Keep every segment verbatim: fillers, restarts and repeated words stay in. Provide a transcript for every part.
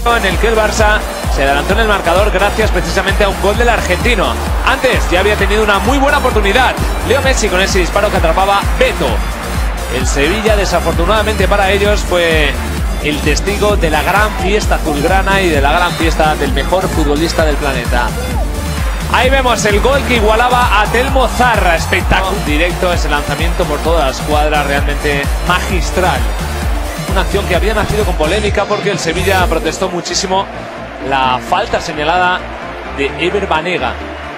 en el que el Barça se adelantó en el marcador gracias precisamente a un gol del argentino. Antes ya había tenido una muy buena oportunidad Leo Messi con ese disparo que atrapaba Beto. El Sevilla, desafortunadamente para ellos, fue el testigo de la gran fiesta azulgrana y de la gran fiesta del mejor futbolista del planeta. Ahí vemos el gol que igualaba a Telmo Zarra. Espectáculo directo, ese lanzamiento por toda la escuadra, realmente magistral. Una acción que había nacido con polémica porque el Sevilla protestó muchísimo la falta señalada de Ever Banega.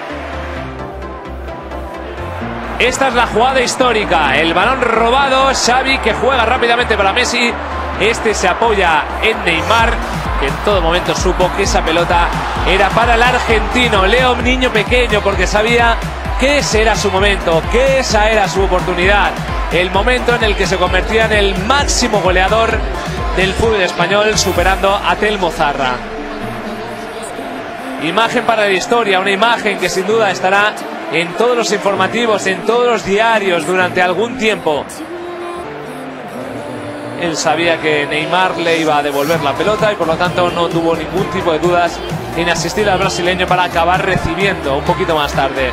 Esta es la jugada histórica, el balón robado, Xavi que juega rápidamente para Messi. Este se apoya en Neymar, que en todo momento supo que esa pelota era para el argentino. Leo, niño pequeño, porque sabía que ese era su momento, que esa era su oportunidad. El momento en el que se convertía en el máximo goleador del fútbol español, superando a Telmo Zarra. Imagen para la historia, una imagen que sin duda estará en todos los informativos, en todos los diarios durante algún tiempo. Él sabía que Neymar le iba a devolver la pelota y por lo tanto no tuvo ningún tipo de dudas en asistir al brasileño para acabar recibiendo un poquito más tarde.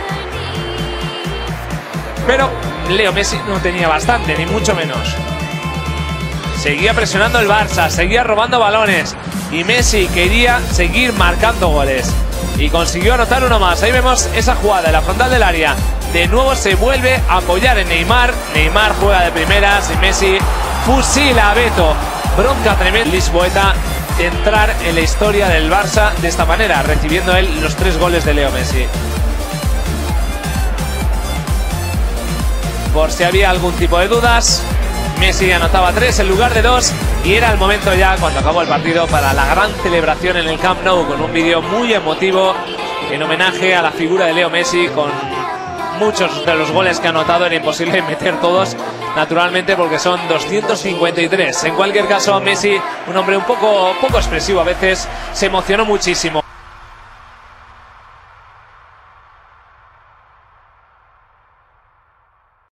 Pero Leo Messi no tenía bastante, ni mucho menos. Seguía presionando el Barça, seguía robando balones y Messi quería seguir marcando goles. Y consiguió anotar uno más. Ahí vemos esa jugada en la frontal del área. De nuevo se vuelve a apoyar en Neymar. Neymar juega de primeras y Messi fusila a Beto. Bronca tremenda Lisboeta de entrar en la historia del Barça de esta manera, recibiendo él los tres goles de Leo Messi. Por si había algún tipo de dudas, Messi anotaba tres en lugar de dos y era el momento ya, cuando acabó el partido, para la gran celebración en el Camp Nou, con un vídeo muy emotivo en homenaje a la figura de Leo Messi. Con muchos de los goles que ha anotado era imposible meter todos, naturalmente, porque son doscientos cincuenta y tres. En cualquier caso, Messi, un hombre un poco, poco expresivo a veces, se emocionó muchísimo.